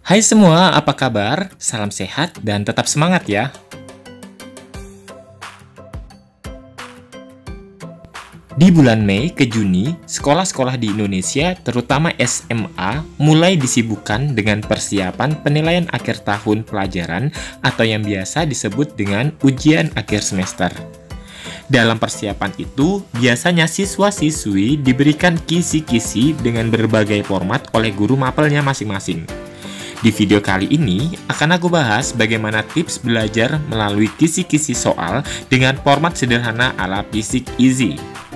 Hai semua, apa kabar? Salam sehat dan tetap semangat ya. Di bulan Mei ke Juni, sekolah-sekolah di Indonesia, terutama SMA, mulai disibukkan dengan persiapan penilaian akhir tahun pelajaran atau yang biasa disebut dengan ujian akhir semester. Dalam persiapan itu, biasanya siswa-siswi diberikan kisi-kisi dengan berbagai format oleh guru mapelnya masing-masing. Di video kali ini, akan aku bahas bagaimana tips belajar melalui kisi-kisi soal dengan format sederhana ala Fisik Easy.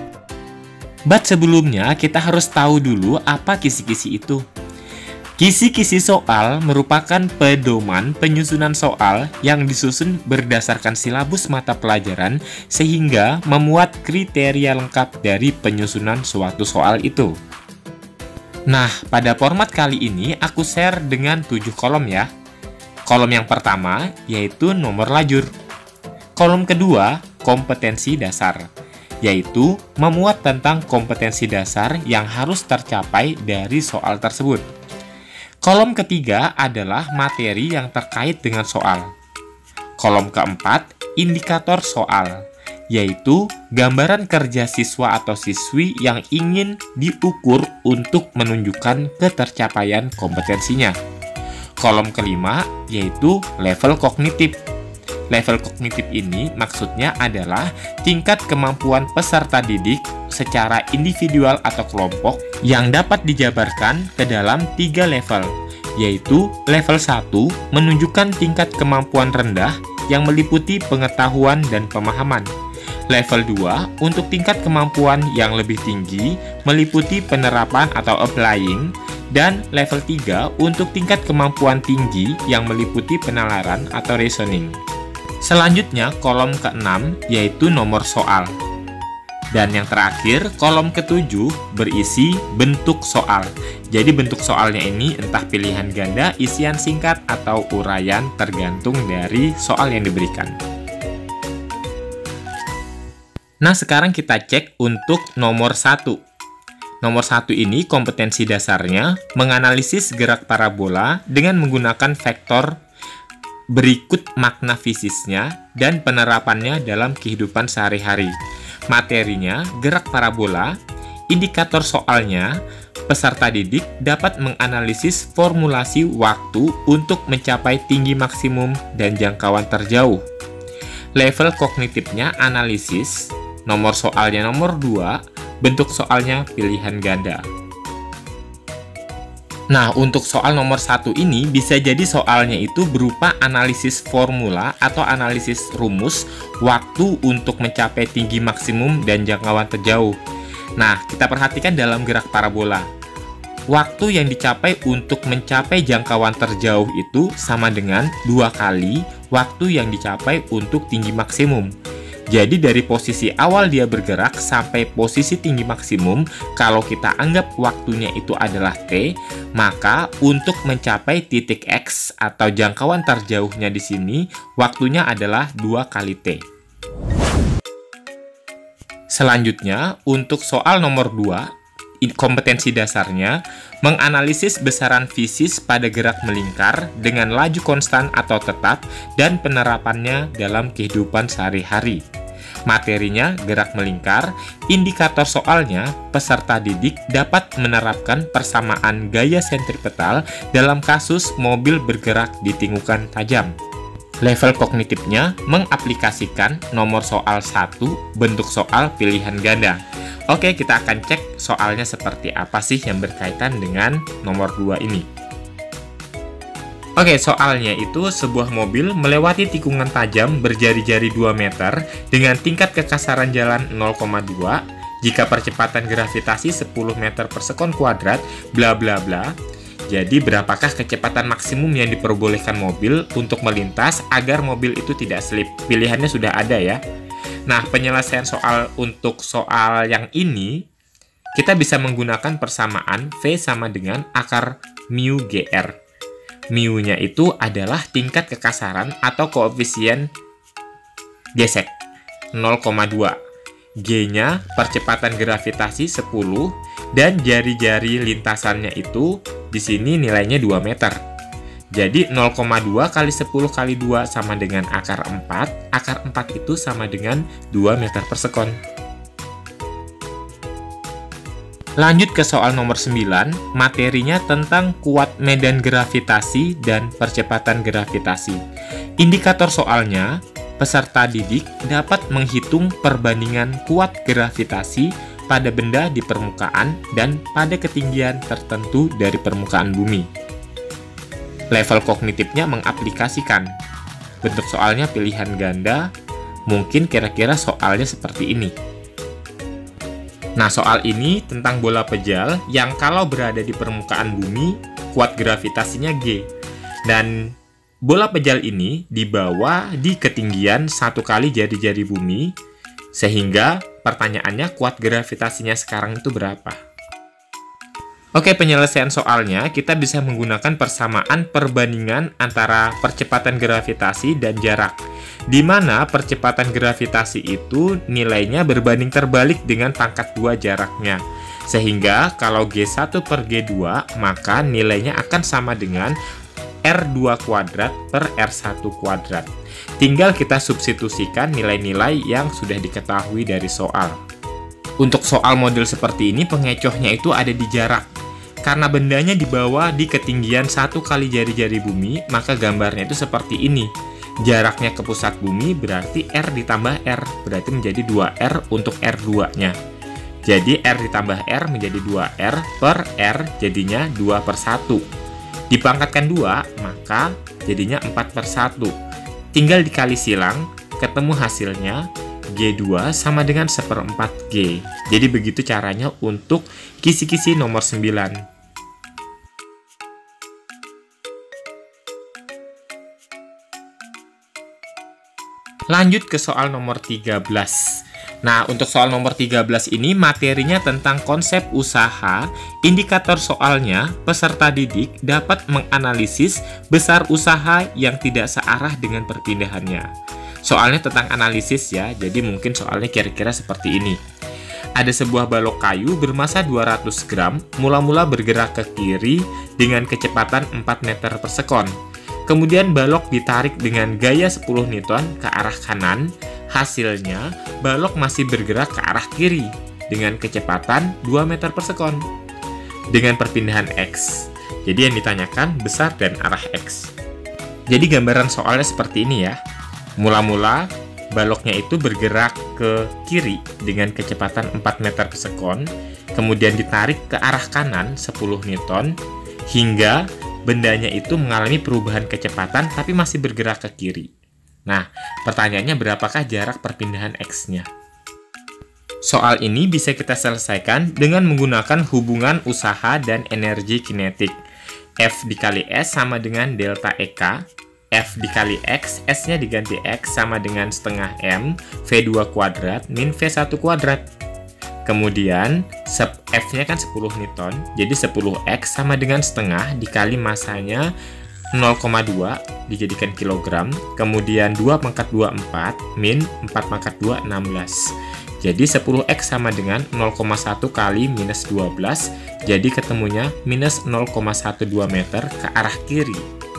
But sebelumnya, kita harus tahu dulu apa kisi-kisi itu. Kisi-kisi soal merupakan pedoman penyusunan soal yang disusun berdasarkan silabus mata pelajaran sehingga memuat kriteria lengkap dari penyusunan suatu soal itu. Nah, pada format kali ini aku share dengan 7 kolom ya. Kolom yang pertama yaitu nomor lajur. Kolom kedua, kompetensi dasar, yaitu memuat tentang kompetensi dasar yang harus tercapai dari soal tersebut. Kolom ketiga adalah materi yang terkait dengan soal. Kolom keempat, indikator soal, yaitu gambaran kerja siswa atau siswi yang ingin diukur untuk menunjukkan ketercapaian kompetensinya. Kolom kelima, yaitu level kognitif. Level kognitif ini maksudnya adalah tingkat kemampuan peserta didik secara individual atau kelompok yang dapat dijabarkan ke dalam 3 level, yaitu level 1 menunjukkan tingkat kemampuan rendah yang meliputi pengetahuan dan pemahaman. Level 2 untuk tingkat kemampuan yang lebih tinggi meliputi penerapan atau applying, dan level 3 untuk tingkat kemampuan tinggi yang meliputi penalaran atau reasoning. Selanjutnya kolom ke-6 yaitu nomor soal. Dan yang terakhir kolom ke-7 berisi bentuk soal. Jadi bentuk soalnya ini entah pilihan ganda, isian singkat, atau uraian tergantung dari soal yang diberikan. Nah, sekarang kita cek untuk nomor 1. Nomor 1 ini kompetensi dasarnya menganalisis gerak parabola dengan menggunakan vektor berikut makna fisisnya dan penerapannya dalam kehidupan sehari-hari. Materinya, gerak parabola, indikator soalnya, peserta didik dapat menganalisis formulasi waktu untuk mencapai tinggi maksimum dan jangkauan terjauh. Level kognitifnya analisis, nomor soalnya nomor 2, bentuk soalnya pilihan ganda. Nah, untuk soal nomor 1 ini bisa jadi soalnya itu berupa analisis formula atau analisis rumus waktu untuk mencapai tinggi maksimum dan jangkauan terjauh. Nah, kita perhatikan dalam gerak parabola. Waktu yang dicapai untuk mencapai jangkauan terjauh itu sama dengan 2 kali waktu yang dicapai untuk tinggi maksimum. Jadi dari posisi awal dia bergerak sampai posisi tinggi maksimum, kalau kita anggap waktunya itu adalah T, maka untuk mencapai titik X atau jangkauan terjauhnya di sini, waktunya adalah 2 kali T. Selanjutnya, untuk soal nomor 2, kompetensi dasarnya menganalisis besaran fisis pada gerak melingkar dengan laju konstan atau tetap dan penerapannya dalam kehidupan sehari-hari. Materinya gerak melingkar, indikator soalnya peserta didik dapat menerapkan persamaan gaya sentripetal dalam kasus mobil bergerak di tikungan tajam. Level kognitifnya mengaplikasikan nomor soal 1, bentuk soal pilihan ganda. Oke, kita akan cek soalnya seperti apa sih yang berkaitan dengan nomor 2 ini. Oke, soalnya itu sebuah mobil melewati tikungan tajam berjari-jari 2 meter dengan tingkat kekasaran jalan 0,2 jika percepatan gravitasi 10 meter per sekon kuadrat, bla bla bla. Jadi, berapakah kecepatan maksimum yang diperbolehkan mobil untuk melintas agar mobil itu tidak slip? Pilihannya sudah ada ya. Nah, penyelesaian soal untuk soal yang ini, kita bisa menggunakan persamaan V sama dengan akar mu GR. Mu-nya itu adalah tingkat kekasaran atau koefisien gesek 0,2. G-nya percepatan gravitasi 10 dan jari-jari lintasannya itu di sini nilainya 2 meter. Jadi 0,2 kali 10 kali 2 sama dengan akar 4. Akar 4 itu sama dengan 2 meter per sekon. Lanjut ke soal nomor 9, materinya tentang kuat medan gravitasi dan percepatan gravitasi. Indikator soalnya, peserta didik dapat menghitung perbandingan kuat gravitasi pada benda di permukaan dan pada ketinggian tertentu dari permukaan bumi. Level kognitifnya mengaplikasikan. Bentuk soalnya pilihan ganda, mungkin kira-kira soalnya seperti ini. Nah, soal ini tentang bola pejal yang kalau berada di permukaan bumi, kuat gravitasinya G. Dan bola pejal ini dibawa di ketinggian 1 kali jari-jari bumi, sehingga pertanyaannya kuat gravitasinya sekarang itu berapa? Oke, penyelesaian soalnya kita bisa menggunakan persamaan perbandingan antara percepatan gravitasi dan jarak, di mana percepatan gravitasi itu nilainya berbanding terbalik dengan pangkat 2 jaraknya. Sehingga kalau G1 per G2, maka nilainya akan sama dengan R2 kuadrat per R1 kuadrat. Tinggal kita substitusikan nilai-nilai yang sudah diketahui dari soal. Untuk soal model seperti ini, pengecohnya itu ada di jarak. Karena bendanya dibawa di ketinggian 1 kali jari-jari bumi, maka gambarnya itu seperti ini. Jaraknya ke pusat bumi berarti R ditambah R, berarti menjadi 2R untuk R2-nya. Jadi R ditambah R menjadi 2R per R, jadinya 2 per 1. Dipangkatkan 2, maka jadinya 4 per 1. Tinggal dikali silang, ketemu hasilnya G2 sama dengan 1/4 G. Jadi begitu caranya untuk kisi-kisi nomor 9. Lanjut ke soal nomor 13. Nah, untuk soal nomor 13 ini materinya tentang konsep usaha. Indikator soalnya, peserta didik dapat menganalisis besar usaha yang tidak searah dengan perpindahannya. Soalnya tentang analisis ya, jadi mungkin soalnya kira-kira seperti ini. Ada sebuah balok kayu bermasa 200 gram, mula-mula bergerak ke kiri dengan kecepatan 4 meter per sekon. Kemudian balok ditarik dengan gaya 10 Newton ke arah kanan. Hasilnya, balok masih bergerak ke arah kiri dengan kecepatan 2 meter per sekon dengan perpindahan X. Jadi yang ditanyakan besar dan arah X. Jadi gambaran soalnya seperti ini ya. Mula-mula baloknya itu bergerak ke kiri dengan kecepatan 4 meter per sekon, kemudian ditarik ke arah kanan 10 Newton, hingga bendanya itu mengalami perubahan kecepatan tapi masih bergerak ke kiri. Nah, pertanyaannya berapakah jarak perpindahan X-nya? Soal ini bisa kita selesaikan dengan menggunakan hubungan usaha dan energi kinetik. F dikali S sama dengan delta EK. F dikali X, S-nya diganti X sama dengan setengah M, V2 kuadrat min V1 kuadrat. Kemudian, F-nya kan 10 Newton, jadi 10X sama dengan setengah dikali masanya 0,2 dijadikan kilogram, kemudian 2 pangkat 2, 4, min 4 pangkat 2, 16. Jadi 10X sama dengan 0,1 kali minus 12, jadi ketemunya minus 0,12 meter ke arah kiri.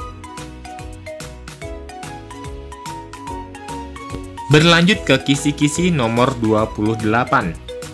Berlanjut ke kisi-kisi nomor 28.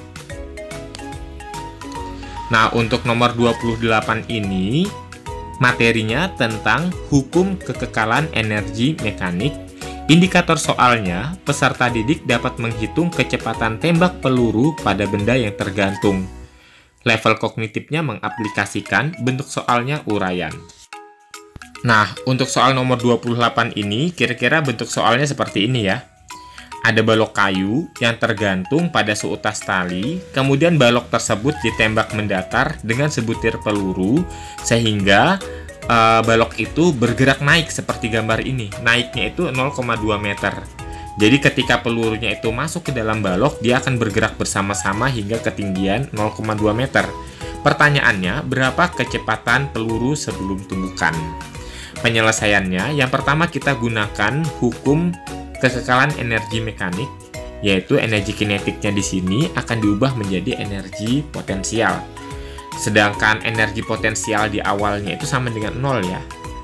Nah, untuk nomor 28 ini, materinya tentang hukum kekekalan energi mekanik. Indikator soalnya, peserta didik dapat menghitung kecepatan tembak peluru pada benda yang tergantung. Level kognitifnya mengaplikasikan, bentuk soalnya uraian. Nah, untuk soal nomor 28 ini, kira-kira bentuk soalnya seperti ini ya. Ada balok kayu yang tergantung pada seutas tali, kemudian balok tersebut ditembak mendatar dengan sebutir peluru, sehingga balok itu bergerak naik seperti gambar ini. Naiknya itu 0,2 meter. Jadi ketika pelurunya itu masuk ke dalam balok, dia akan bergerak bersama-sama hingga ketinggian 0,2 meter. Pertanyaannya, berapa kecepatan peluru sebelum tumbukan? Penyelesaiannya, yang pertama kita gunakan hukum kekekalan energi mekanik, yaitu energi kinetiknya di sini akan diubah menjadi energi potensial. Sedangkan energi potensial di awalnya itu sama dengan 0 ya.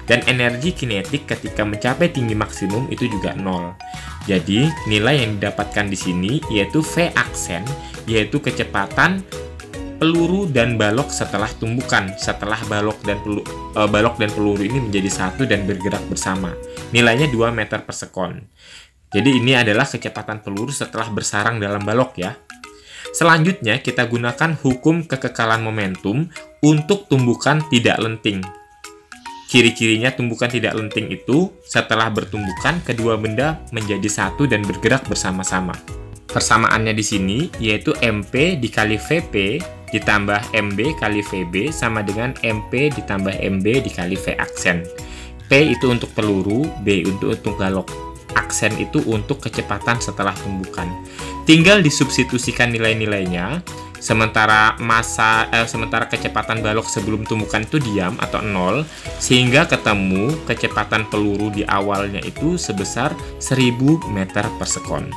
Dan energi kinetik ketika mencapai tinggi maksimum itu juga 0. Jadi, nilai yang didapatkan di sini yaitu V aksen, yaitu kecepatan peluru dan balok setelah tumbukan, setelah balok dan peluru ini menjadi satu dan bergerak bersama. Nilainya 2 meter per sekon. Jadi ini adalah kecepatan peluru setelah bersarang dalam balok ya. Selanjutnya kita gunakan hukum kekekalan momentum untuk tumbukan tidak lenting. Ciri-cirinya tumbukan tidak lenting itu setelah bertumbukan kedua benda menjadi satu dan bergerak bersama-sama. Persamaannya di sini yaitu MP dikali VP ditambah MB kali VB sama dengan MP ditambah MB dikali V aksen. P itu untuk peluru, B untuk balok. Aksen itu untuk kecepatan setelah tumbukan. Tinggal disubstitusikan nilai-nilainya. Sementara kecepatan balok sebelum tumbukan itu diam atau 0, sehingga ketemu kecepatan peluru di awalnya itu sebesar 1000 meter per sekon.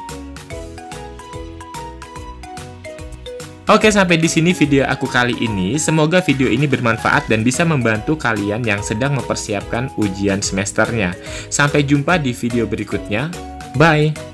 Oke, sampai di sini video aku kali ini. Semoga video ini bermanfaat dan bisa membantu kalian yang sedang mempersiapkan ujian semesternya. Sampai jumpa di video berikutnya. Bye!